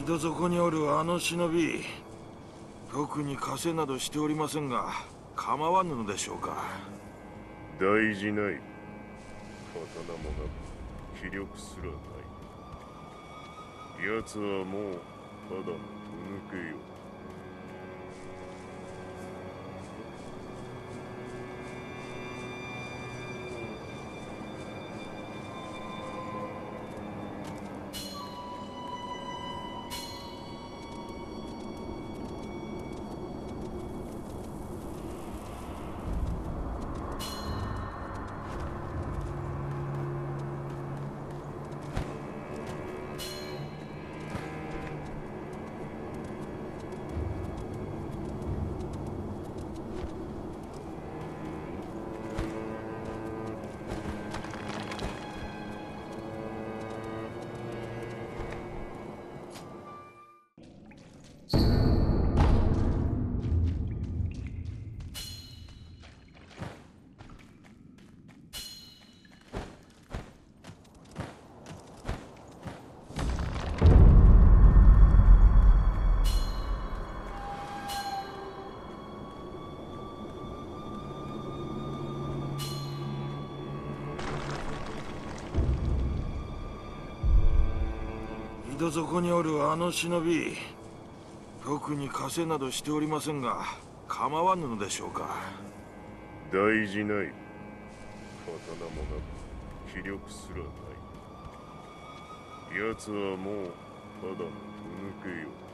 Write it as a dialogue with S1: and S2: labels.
S1: 戸底におるあの忍び、特に稼などしておりませんが、構わぬのでしょうか。
S2: 大事ない。刀もなく気力すらない。奴はもうただのふぬけよ。
S1: 井戸底におるあの忍び、特に稼などしておりませんが、構わぬのでしょうか。
S2: 大事ない。刀もなく気力すらない。奴はもうただのふぬけよ。